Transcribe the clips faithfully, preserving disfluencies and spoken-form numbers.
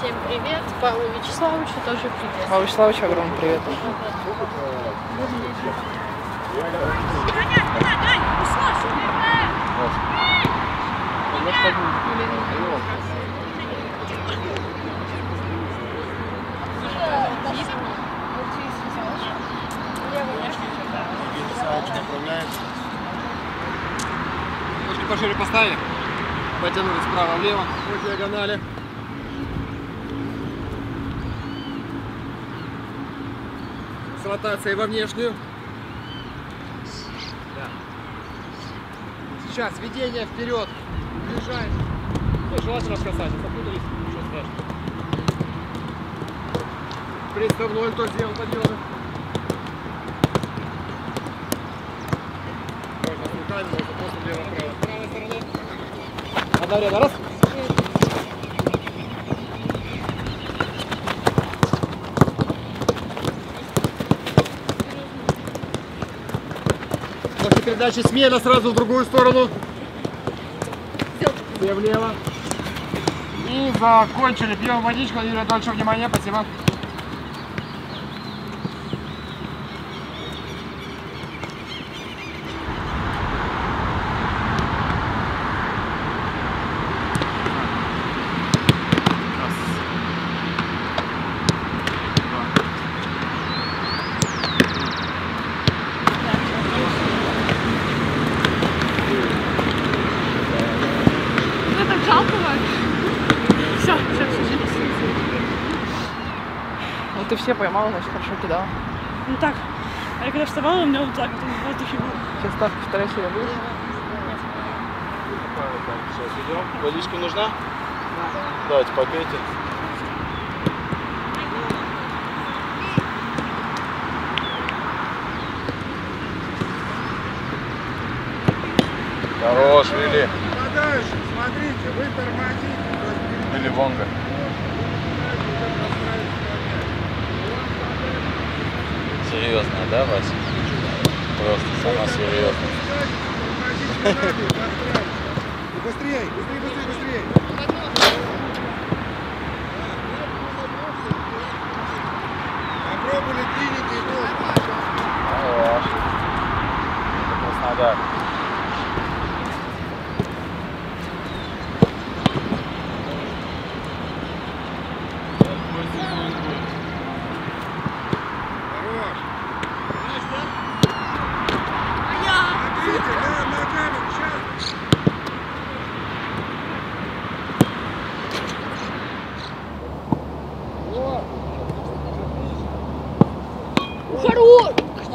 Всем привет. Павлу Вячеславовичу тоже привет. Павлу Вячеславовичу огромный привет. Ножки пошире поставили, потянули справа-влево по диагонали. С ротацией во внешнюю. Да. Сейчас введение вперед, бежать. Ну, желательно в касание, запутались, ничего страшного. Приставной кто сделал подъемы. Можно с руками, можно просто влево-вправо. С правой стороны. Одна ряда, раз. После передачи смена сразу в другую сторону. Все влево. И закончили. Пьем водичку. Юрий, дольше внимания. Спасибо. Ну ты все поймала, значит хорошо кидала. Ну так, а я когда вставала, у меня вот так вот в воздухе был. Сейчас ставка вторая серия будет? Сейчас идем. Водичка нужна? Да. Давайте попейте. Хорош, Вилли. Подальше, смотрите, вы тормозите. Вилли Вонга. Серьезно, да, Вася? Просто сама серьезно. Быстрее, быстрее, быстрее, быстрее. Попробовали, двините и тоже. Хорош. Это Краснодар. Хорош!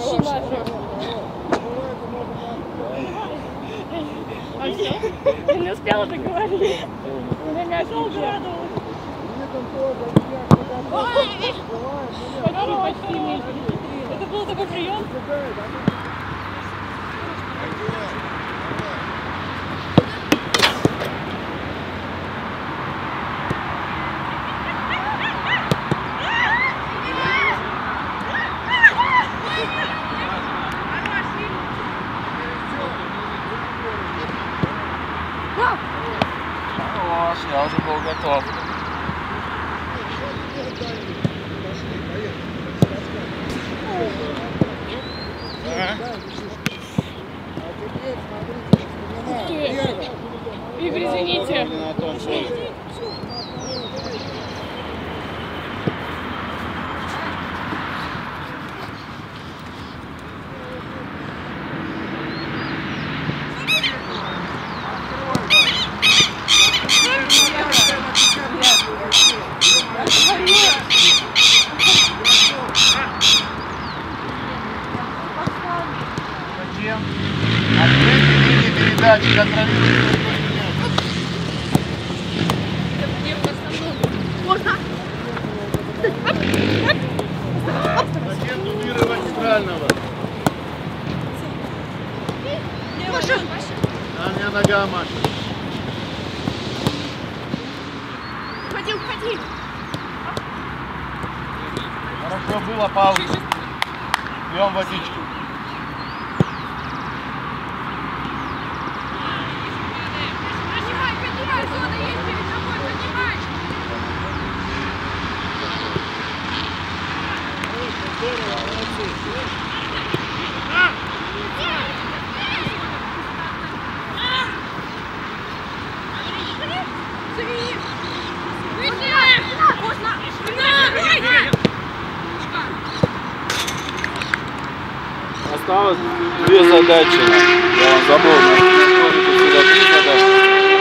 Я не успела договорить. Я мяч не угадывала. Это был такой прием. Хорош, я уже был готов. Игорь, извините. Открытие линии передачи контролируется. Можно? Зачем дублировать нейтрального? Маша! А у меня нога машет. Уходи, уходи! Хорошо было, пауза. Пьем водичку. Поднимай, поднимай, зона есть перед тобой, поднимай! Две задачи. Я вам забыл. Насколько сюда три задачи.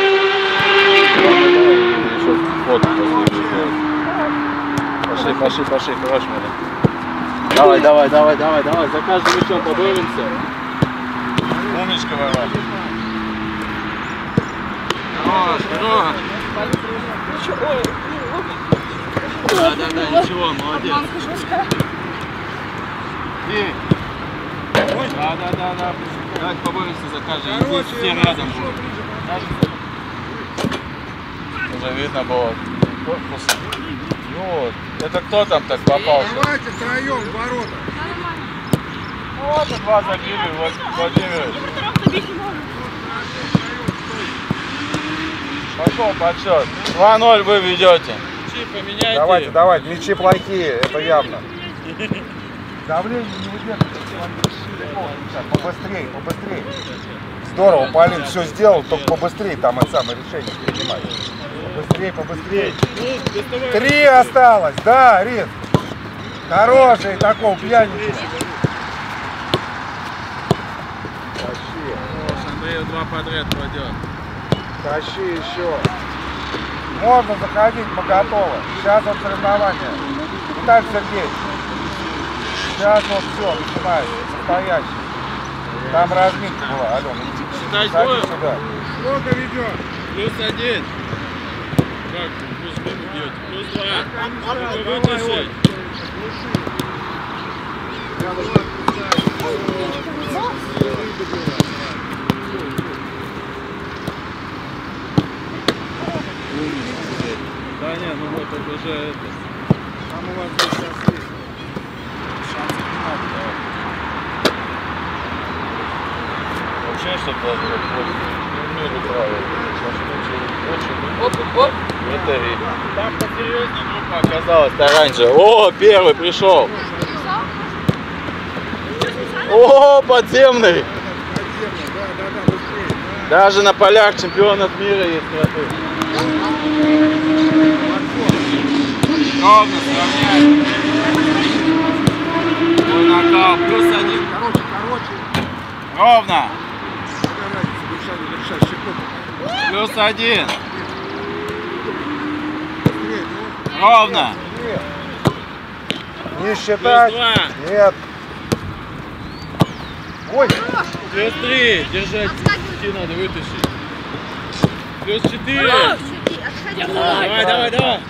Еще фото последний сделать. Пошли, пошли, пошли, хорош, Миля. Давай, давай, давай, давай, давай. За каждым мячом поборемся. Умничка, Варвара. Хорош, хорош. Да, да, да, ничего, молодец. И... Да, да, да, да. Давайте поборемся за каждый. Здесь все рядом будут. Уже видно было корпус. Ну вот. Это кто там так попал? Давайте втроем в ворота. Ну вот, два забили, Владимирович. Пошел подсчет. два ноль вы ведете. Мячи поменяйте. Давайте, давайте. Мячи плохие, это явно. Давление не выдерживает. Побыстрее, побыстрее. Здорово, Полин все сделал, только побыстрее там это самое решение принимать. Побыстрее, побыстрее. Три осталось, да, Рит. Хороший такой, пьяненький. Андрею два подряд пойдет. Тащи еще. Можно заходить, мы готовы. Сейчас вот соревнования. Виталий Сергеевич. Сейчас вот все, начинается. Настоящий. Там разминка была, Алена. Считай Заходи сюда. Сколько ведет? Плюс один. Как? Плюс сколько бьете? Плюс два. Вы вытащить. Да не, ну вот это уже это. Там у вас здесь сейчас есть. Шансов не надо, давай. Вообще что-то в мире правильно. Оп, оп. Это и там посерьезнее группа оказалась оранжевая. О, первый пришел. О, подземный. Даже на полях чемпионат мира есть кроты. Ровно сравняем. Ой, нокаут. Плюс один. Короче, короче. Ровно. Плюс один. Ровно. Не считать. Плюс два. Нет. Ой. Плюс три. Держать. Идти надо вытащить. Плюс четыре. Давай, давай, давай.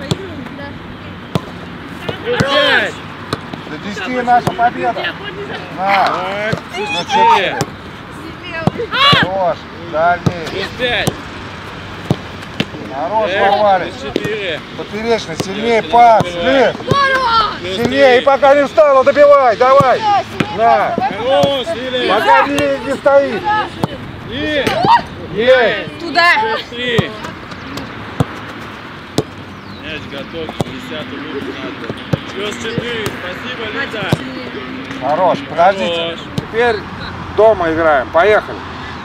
Плюс пять. До десяти наша победа. На. Плюс На четыре. четыре. Хорош. Дальний. Плюс пять. Хорош, Пять. Варварич. Плюс четыре. Поперечный, сильнее пас. Лев. Плюс Сильнее, и три. пока не встала, добивай, давай. На. Хорош, Лилия. Пока не, не стоит. И. Есть. Туда. Плюс три. Мяч готов, десятый выпуск надо. Плюс четыре, спасибо, Лиза. Хорош, подождите. Хорош. Теперь дома играем, поехали.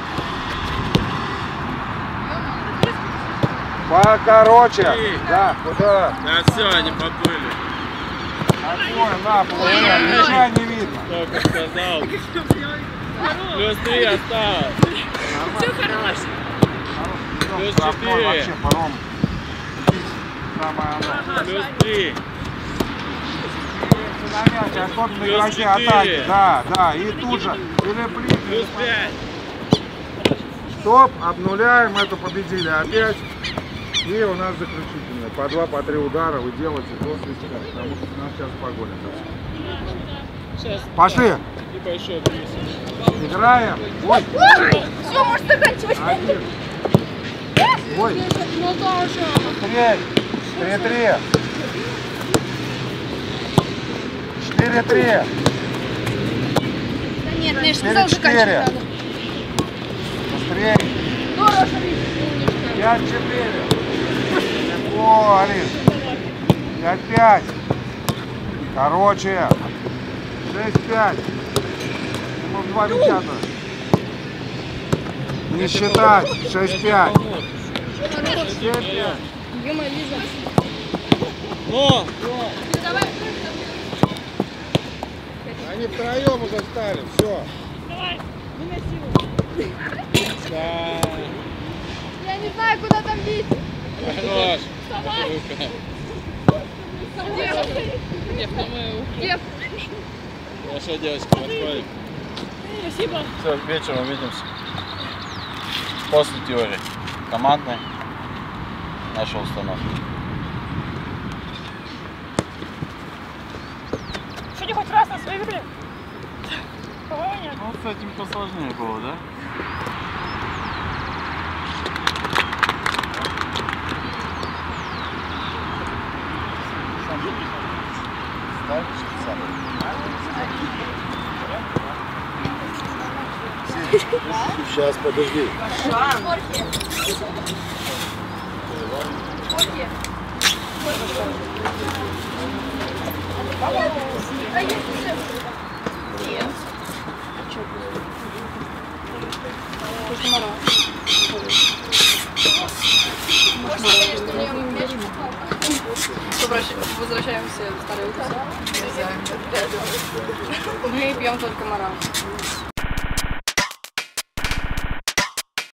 Покороче. Да, куда? Да все, они поплыли. Такое, на, получай, ничего не видно. Только сказал. Плюс три осталось. Все хорошо. Плюс Штрафной четыре. вообще, по-моему, самое оно. Плюс три. На мяч, особенно Плюс игроки четыре. атаки. Да, да, и тут же. Или блин. Плюс пять. Стоп, обнуляем, эту победили опять. И у нас заключительное. По два, по три удара вы делаете до свистка, потому что нас сейчас погонят. Сейчас. Пошли. Небольшой плюс. Играем. Ой, Все, может заканчивать. один. Ой, быстрее. Три-три. Четыре-три. Да нет, ну я же Четыре, сказал, заканчивать надо. Быстрее. Здорово, Пять-четыре. О, Алис. Пять-пять. Короче. Шесть-пять. Мы в два мяча-то. Не считать. Шесть-пять. Семь-пять. Ё-моё, Лиза. Но! Давай. Они втроем уже встали. Все. Я не знаю, куда там бить. Хорош. Где? Хорошо, девочка, подходим. Спасибо. Все, вечером увидимся. После теории. Командной. Нашей установки. Что не хоть раз нас выиграли? По-моему, нет. Ну, с этим посложнее было, да? Сейчас, подожди. Возвращаемся в старый офис. Мы пьем только морал.